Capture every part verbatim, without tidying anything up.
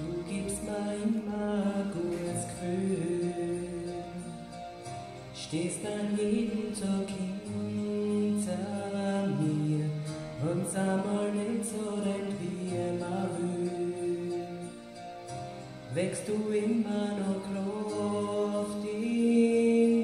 Du gibst mir immer gutes Gefühl, stehst an jedem Tag hinter mir und sag mal nicht so rennt wie immer will. Wächst du immer noch Kraft in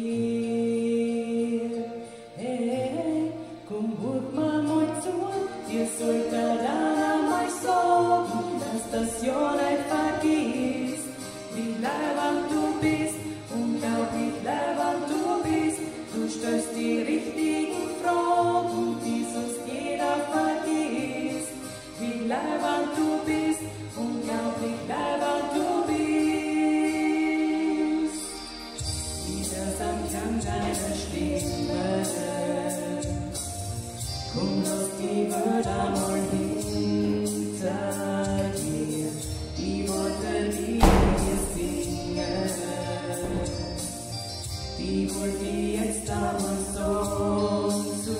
mir? Hey, hey, komm, hut mal mal zu, dir sollte dann einmal sagen, dass das Jahr nicht vergisst, wie leibend du bist, unglaublich leibend du bist. Du stellst die richtigen Fragen, die sonst jeder vergisst, wie leibend du bist, unglaublich leibend du bist. Wieder samt Klang deiner Stimme, komm, lass die Wörter mal hinter dir, die Worte, die wir singen, die wollt ihr jetzt damals so zu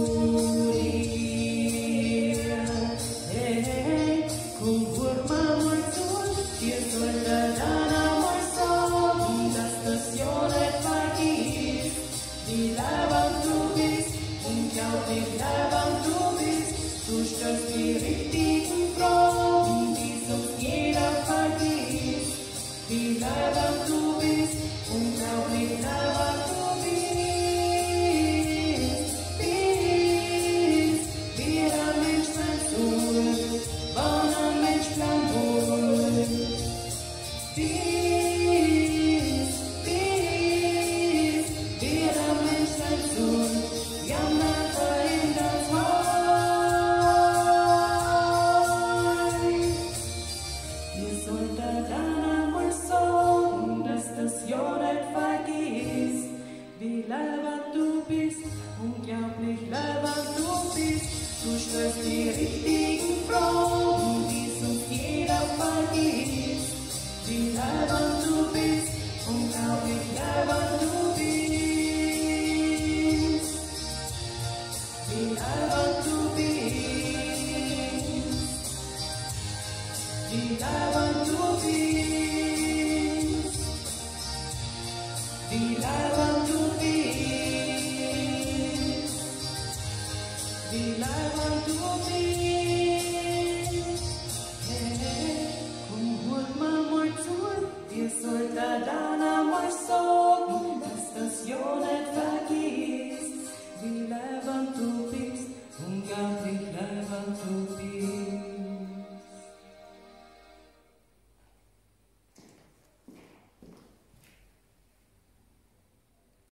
dir. Hey, hey, komm, hört mal mal zu, dir sollte dann einmal sagen, dass das Jahr nicht vergisst, wie leibend du bist, unglaublich leibend du bist. Du stellst die richtigen Fragen, die sonst jeder vergisst, wie leibend du bist, unglaublich leibend du bist. Bist, wie ein Mensch sein soll, wann ein Mensch plan wohl. Bist, bist, wie ein Mensch sein soll, ja, man verändert heut. Ihr solltet dann einmal sagen, dass das Jahr nicht vergisst, wie leibend du bist, unglaublich leibend du bist. Du stellst die richtigen Fragen, die sonst jeder vergisst, wie leibend du bist, unglaublich leibend du bist, wie leibend du bist, wie leibend du bist.